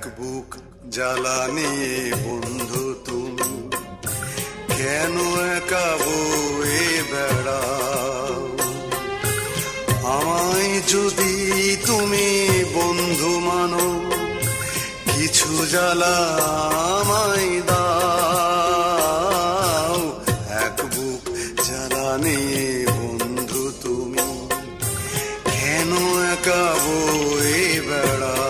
বুক জ্বালানি বন্ধু তুমি কেন একা বয়ে বেড়াও? আমায় যদি তুমি বন্ধু মানো, কিছু জ্বালা আমায় দাও। এক বুক জ্বালানি বন্ধু তুমি কেন একা বয়ে বেড়াও?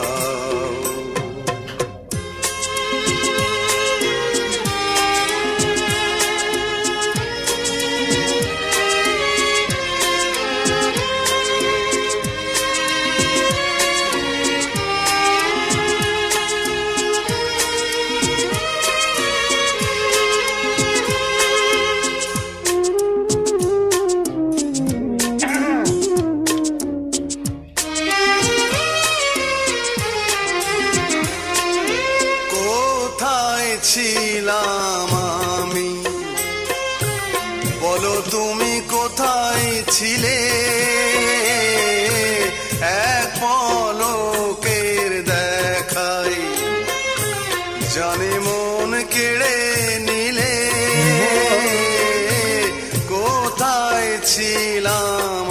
ছিলাম আমি, বলো তুমি কোথায় ছিলে? এক পলকের দেখাই জানে মন কেড়ে নিলে। কোথায় ছিলাম